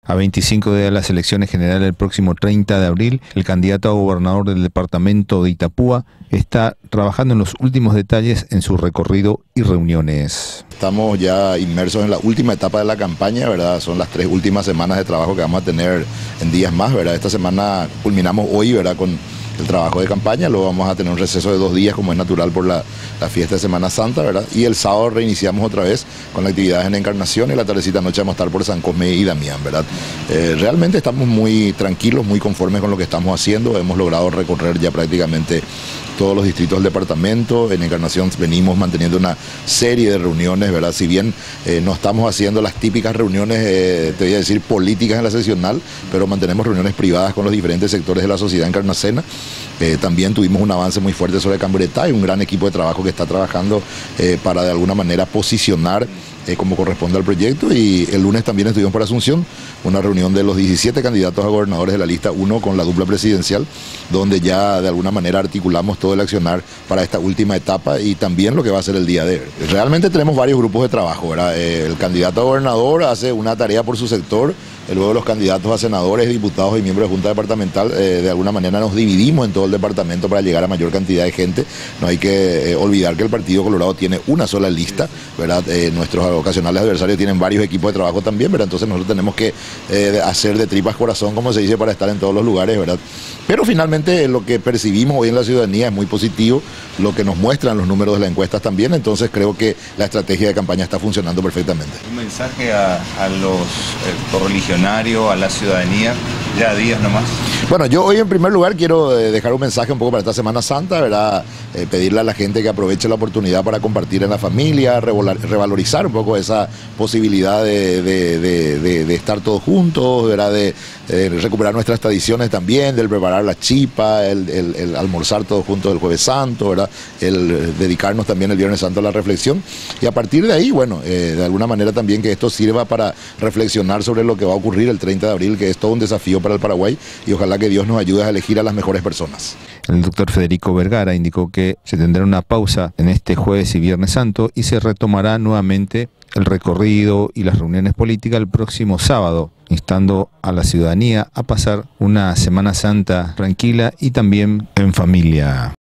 A 25 días de las elecciones generales el próximo 30 de abril, el candidato a gobernador del departamento de Itapúa está trabajando en los últimos detalles en su recorrido y reuniones. Estamos ya inmersos en la última etapa de la campaña, ¿verdad? Son las 3 últimas semanas de trabajo que vamos a tener en días más, ¿verdad? Esta semana culminamos hoy, ¿verdad?, con el trabajo de campaña, luego vamos a tener un receso de 2 días como es natural por la fiesta de Semana Santa, ¿verdad? Y el sábado reiniciamos otra vez con las actividades en Encarnación y la tardecita noche vamos a estar por San Cosme y Damián, ¿verdad? Realmente estamos muy tranquilos, muy conformes con lo que estamos haciendo, hemos logrado recorrer ya prácticamente todos los distritos del departamento. En Encarnación venimos manteniendo una serie de reuniones, ¿verdad? Si bien no estamos haciendo las típicas reuniones, te voy a decir, políticas en la sesional, pero mantenemos reuniones privadas con los diferentes sectores de la sociedad encarnacena. También tuvimos un avance muy fuerte sobre Cambretá y un gran equipo de trabajo que está trabajando para de alguna manera posicionar como corresponde al proyecto. Y el lunes también estuvimos por Asunción, una reunión de los 17 candidatos a gobernadores de la lista 1 con la dupla presidencial, donde ya de alguna manera articulamos todo el accionar para esta última etapa y también lo que va a ser el día de hoy. Realmente tenemos varios grupos de trabajo, ¿verdad? El candidato a gobernador hace una tarea por su sector, luego los candidatos a senadores, diputados y miembros de Junta Departamental, de alguna manera nos dividimos en todo el departamento para llegar a mayor cantidad de gente. No hay que olvidar que el Partido Colorado tiene una sola lista, ¿verdad? Nuestros ocasionales adversarios tienen varios equipos de trabajo también, ¿verdad? Entonces nosotros tenemos que hacer de tripas corazón, como se dice, para estar en todos los lugares, ¿verdad? Pero finalmente lo que percibimos hoy en la ciudadanía es muy positivo, lo que nos muestran los números de las encuestas también, entonces creo que la estrategia de campaña está funcionando perfectamente. Un mensaje a los correligionarios, a la ciudadanía, ya días nomás. Bueno, yo hoy en primer lugar quiero dejar un mensaje un poco para esta Semana Santa, ¿verdad? Pedirle a la gente que aproveche la oportunidad para compartir en la familia, revalorizar un poco esa posibilidad de estar todos juntos, ¿verdad? De recuperar nuestras tradiciones también, del preparar la chipa, el almorzar todos juntos el Jueves Santo, ¿verdad? El dedicarnos también el Viernes Santo a la reflexión. Y a partir de ahí, bueno, de alguna manera también que esto sirva para reflexionar sobre lo que va a ocurrir el 30 de abril, que es todo un desafío para el Paraguay, y ojalá que Dios nos ayude a elegir a las mejores personas. El doctor Federico Vergara indicó que se tendrá una pausa en este Jueves y Viernes Santo y se retomará nuevamente el recorrido y las reuniones políticas el próximo sábado, instando a la ciudadanía a pasar una Semana Santa tranquila y también en familia.